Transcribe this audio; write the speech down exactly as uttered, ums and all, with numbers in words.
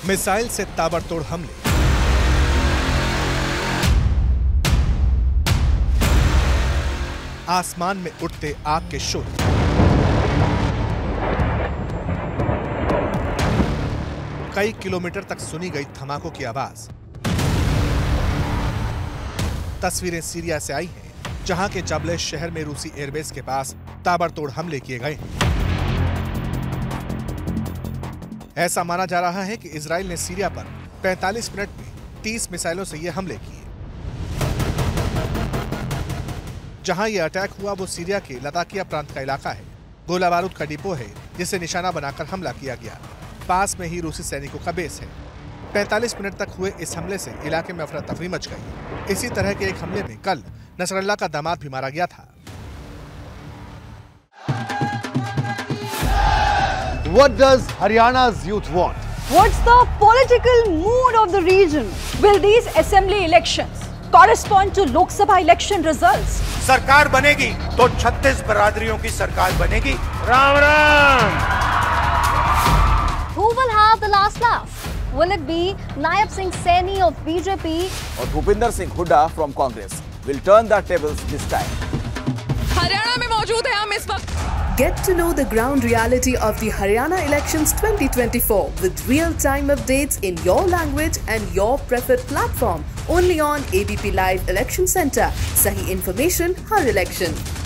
Missile से ताबड़तोड़ हमले, आसमान में उठते आग के शोर, कई किलोमीटर तक सुनी गई धमाकों की आवाज। तस्वीरें सीरिया से आई हैं, जहां के जबले शहर में रूसी एयरबेस के पास ताबड़तोड़ हमले किए गए हैं। ऐसा माना जा रहा है कि इजराइल ने सीरिया पर पैंतालीस मिनट में तीस मिसाइलों से ये हमले किए। जहां ये अटैक हुआ वो सीरिया के लताकिया प्रांत का इलाका है। गोला बारूद का डिपो है जिसे निशाना बनाकर हमला किया गया। पास में ही रूसी सैनिकों का बेस है। पैंतालीस मिनट तक हुए इस हमले से इलाके में अफरा तफरी मच गई। इसी तरह के एक हमले में कल नसरल्ला का दामाद भी मारा गया था। What does Haryana's youth want? What's the political mood of the region? Will these assembly elections correspond to Lok Sabha election results? सरकार बनेगी तो छत्तीस बरादरियों की सरकार बनेगी। Ram Ram. Who will have the last laugh? Will it be Nayab Singh Saini of B J P or Bhupinder Singh Hooda from Congress? Will turn the tables this time. Haryana में मौजूद हैं हम इस वक्त। Get to know the ground reality of the Haryana elections twenty twenty-four with real-time updates in your language and your preferred platform. Only on A B P Live Election Center. Sahi information, har election.